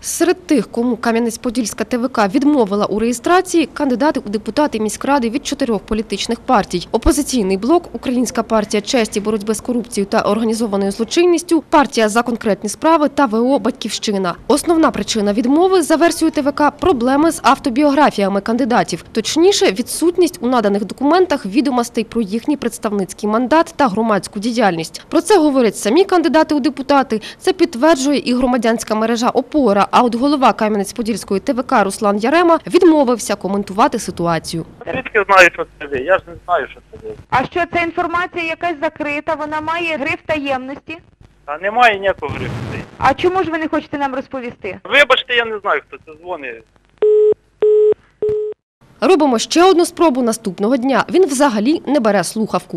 Серед тих, кому Кам'янець-Подільська ТВК відмовила у реєстрації, кандидати у депутати міськради від 4 політичних партій. Опозиційний блок, Українська партія честі, боротьби з корупцією та організованою злочинністю, партія за конкретні справи та ВО «Батьківщина». Основна причина відмови, за версією ТВК, проблеми з автобіографіями кандидатів. Точніше, відсутність у наданих документах відомостей про їхній представницький мандат та громадську діяльність. Про це говорять самі кандидати у депутати, це підтверджує і громадянська мережа «Опора». А от голова Кам'янець-Подільської ТВК Руслан Ярема відмовився коментувати ситуацію. Звідки знаю, що це ви? Я ж не знаю, що це ви. А що, ця інформація якась закрита, вона має гриф таємності? Та немає ніякого грифу. А чому ж ви не хочете нам розповісти? Вибачте, я не знаю, хто це дзвонить. Робимо ще одну спробу наступного дня. Він взагалі не бере слухавку.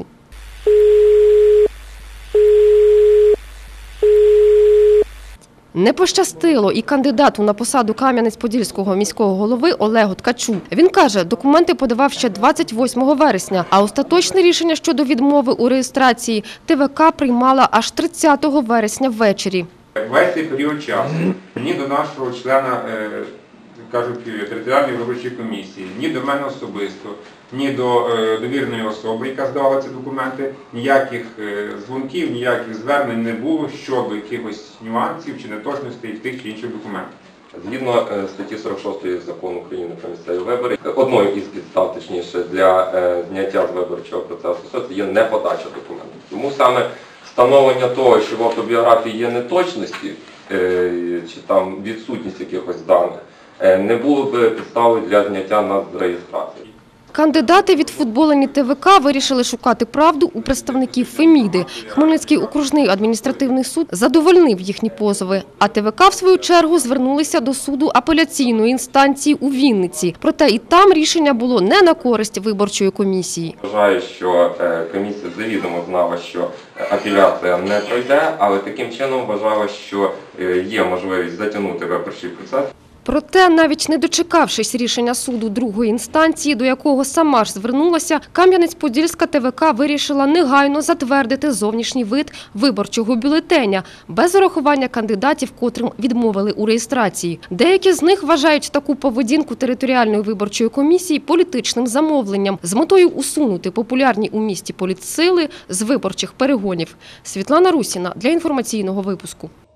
Не пощастило і кандидату на посаду Кам'янець-Подільського міського голови Олегу Ткачу. Він каже, документи подавав ще 28 вересня, а остаточне рішення щодо відмови у реєстрації ТВК приймала аж 30 вересня ввечері. Весь цей період часу ні до нашого члена, територіальної виборчої комісії, ні до мене особисто, ні до довіреної особи, яка здавала ці документи, ніяких дзвонків, ніяких звернень не було щодо якихось нюансів чи неточностей в тих чи інших документах. Згідно статті 46 Закону України про місцеві вибори, одною із підстав, точніше, для зняття з виборчого процесу є неподача документів. Тому саме встановлення того, що в автобіографії є неточності чи там відсутність якихось даних, не було б підстави для зняття нас з реєстрації. Кандидати від футболені ТВК вирішили шукати правду у представників Феміди. Хмельницький окружний адміністративний суд задовольнив їхні позови. А ТВК, в свою чергу, звернулися до суду апеляційної інстанції у Вінниці. Проте і там рішення було не на користь виборчої комісії. Вважаю, що комісія завідомо знала, що апеляція не пройде, але таким чином вважала, що є можливість затягнути виборчий процес. Проте, навіть не дочекавшись рішення суду другої інстанції, до якого сама ж звернулася, Кам'янець-Подільська ТВК вирішила негайно затвердити зовнішній вид виборчого бюлетеня, без урахування кандидатів, котрим відмовили у реєстрації. Деякі з них вважають таку поведінку територіальної виборчої комісії політичним замовленням, з метою усунути популярні у місті політсили з виборчих перегонів. Світлана Русіна для інформаційного випуску.